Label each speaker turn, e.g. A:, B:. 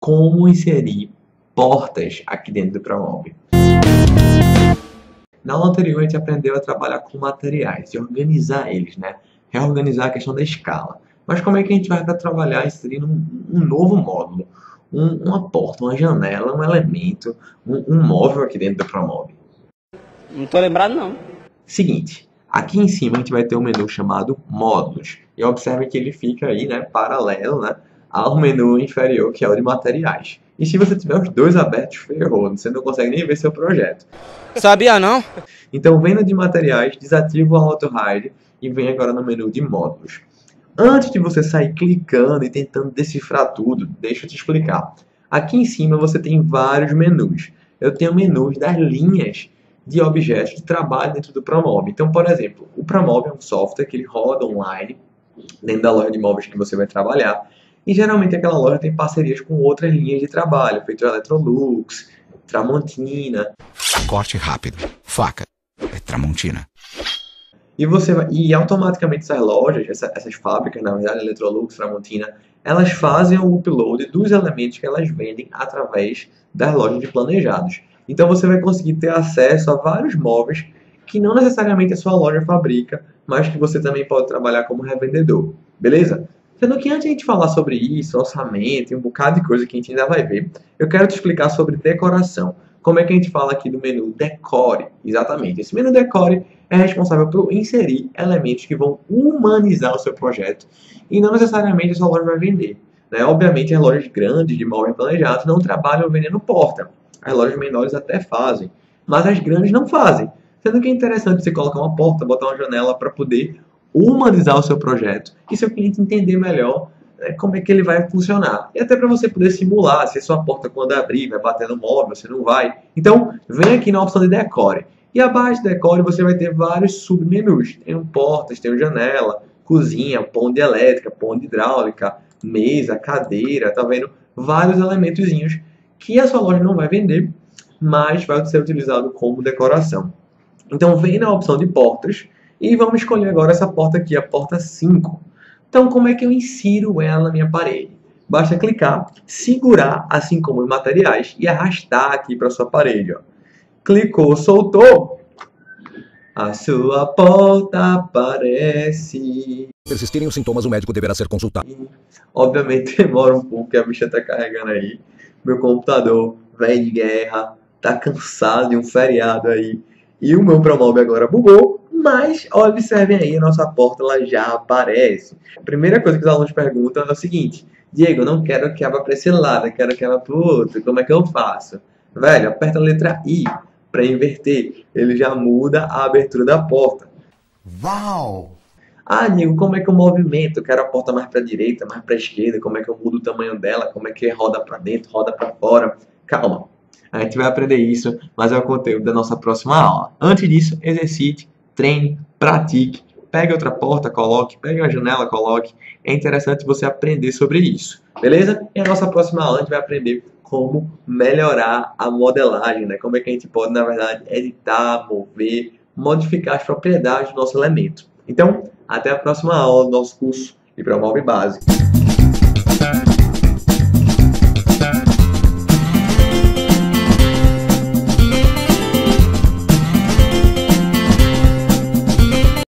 A: como inserir portas aqui dentro do Promob. Na aula anterior a gente aprendeu a trabalhar com materiais e organizar eles, né? Reorganizar a questão da escala. Mas como é que a gente vai trabalhar inserindo um novo módulo? Uma porta, uma janela, um elemento, um móvel aqui dentro do Promob.
B: Não tô lembrado não.
A: Seguinte, aqui em cima a gente vai ter um menu chamado módulos. E observe que ele fica aí, né, paralelo, né, ao menu inferior, que é o de materiais. E se você tiver os dois abertos, ferrou, você não consegue nem ver seu projeto.
B: Sabia não?
A: Então vem no de materiais, desativa o Auto Hide e vem agora no menu de módulos. Antes de você sair clicando e tentando decifrar tudo, deixa eu te explicar. Aqui em cima você tem vários menus. Eu tenho menus das linhas de objetos de trabalho dentro do Promob. Então, por exemplo, o Promob é um software que ele roda online dentro da loja de imóveis que você vai trabalhar. E geralmente aquela loja tem parcerias com outras linhas de trabalho, feito Electrolux, Tramontina.
C: Corte rápido, faca, Tramontina.
A: E automaticamente essas lojas, essas fábricas, na verdade, Electrolux, Tramontina, elas fazem o upload dos elementos que elas vendem através das lojas de planejados. Então você vai conseguir ter acesso a vários móveis que não necessariamente a sua loja fabrica, mas que você também pode trabalhar como revendedor. Beleza? Sendo que antes de a gente falar sobre isso, orçamento e um bocado de coisa que a gente ainda vai ver, eu quero te explicar sobre decoração. Como é que a gente fala aqui do menu Decore? Exatamente. Esse menu Decore é responsável por inserir elementos que vão humanizar o seu projeto e não necessariamente a sua loja vai vender. Né? Obviamente, as lojas grandes de imóveis planejados não trabalham vendendo porta. As lojas menores até fazem, mas as grandes não fazem. Sendo que é interessante você colocar uma porta, botar uma janela para poder humanizar o seu projeto e seu cliente entender melhor como é que ele vai funcionar. E até para você poder simular se a sua porta quando abrir vai bater no móvel, se não vai. Então, vem aqui na opção de Decore. E abaixo de Decore você vai ter vários submenus. Tem portas, tem janela, cozinha, ponte elétrica, ponte hidráulica, mesa, cadeira, tá vendo? Vários elementozinhos que a sua loja não vai vender, mas vai ser utilizado como decoração. Então, vem na opção de portas e vamos escolher agora essa porta aqui, a porta 5. Então, como é que eu insiro ela na minha parede? Basta clicar, segurar, assim como os materiais, e arrastar aqui para a sua parede. Ó. Clicou, soltou, a sua porta aparece.
C: Se persistirem os sintomas, o médico deverá ser consultado.
A: Obviamente demora um pouco, porque a bicha está carregando aí. Meu computador, velho de guerra, tá cansado de um feriado aí. E o meu Promob agora bugou. Mas, observem aí, a nossa porta ela já aparece. A primeira coisa que os alunos perguntam é o seguinte: Diego, eu não quero que abra para esse lado, eu quero que abra para o outro, como é que eu faço? Velho, aperta a letra I para inverter. Ele já muda a abertura da porta.
C: Uau!
A: Ah, Diego, como é que eu movimento? Eu quero a porta mais para a direita, mais para a esquerda, como é que eu mudo o tamanho dela, como é que roda para dentro, roda para fora? Calma, a gente vai aprender isso, mas é o conteúdo da nossa próxima aula. Antes disso, exercite, treine, pratique, pegue outra porta, coloque, pegue uma janela, coloque. É interessante você aprender sobre isso, beleza? E a nossa próxima aula a gente vai aprender como melhorar a modelagem, né? Como é que a gente pode, na verdade, editar, mover, modificar as propriedades do nosso elemento. Então, até a próxima aula do nosso curso de Promob Básico.